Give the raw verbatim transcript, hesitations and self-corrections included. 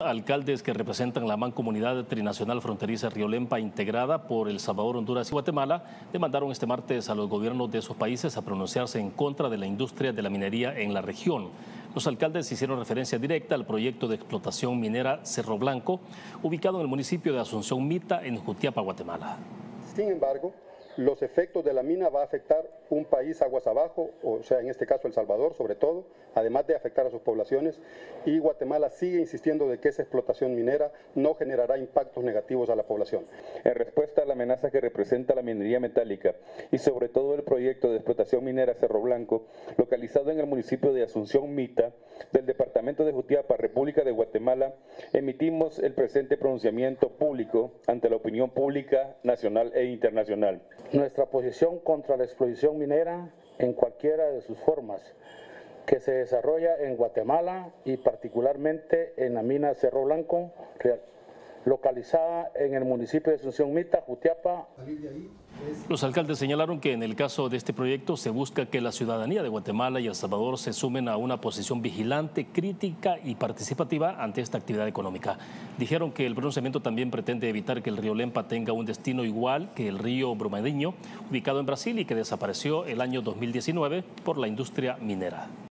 Alcaldes que representan la mancomunidad trinacional fronteriza Río Lempa integrada por El Salvador, Honduras y Guatemala demandaron este martes a los gobiernos de esos países a pronunciarse en contra de la industria de la minería en la región. Los alcaldes hicieron referencia directa al proyecto de explotación minera Cerro Blanco, ubicado en el municipio de Asunción Mita, en Jutiapa, Guatemala. Sin embargo, los efectos de la mina va a afectar un país aguas abajo, o sea, en este caso El Salvador sobre todo, además de afectar a sus poblaciones, y Guatemala sigue insistiendo de que esa explotación minera no generará impactos negativos a la población. En respuesta a la amenaza que representa la minería metálica y sobre todo el proyecto de explotación minera Cerro Blanco, localizado en el municipio de Asunción Mita, del departamento de Jutiapa, República de Guatemala, emitimos el presente pronunciamiento público ante la opinión pública nacional e internacional. Nuestra posición contra la explotación minera en cualquiera de sus formas que se desarrolla en Guatemala y particularmente en la mina Cerro Blanco, localizada en el municipio de Asunción Mita, Jutiapa. Los alcaldes señalaron que en el caso de este proyecto se busca que la ciudadanía de Guatemala y El Salvador se sumen a una posición vigilante, crítica y participativa ante esta actividad económica. Dijeron que el pronunciamiento también pretende evitar que el río Lempa tenga un destino igual que el río Brumadinho, ubicado en Brasil y que desapareció el año dos mil diecinueve por la industria minera.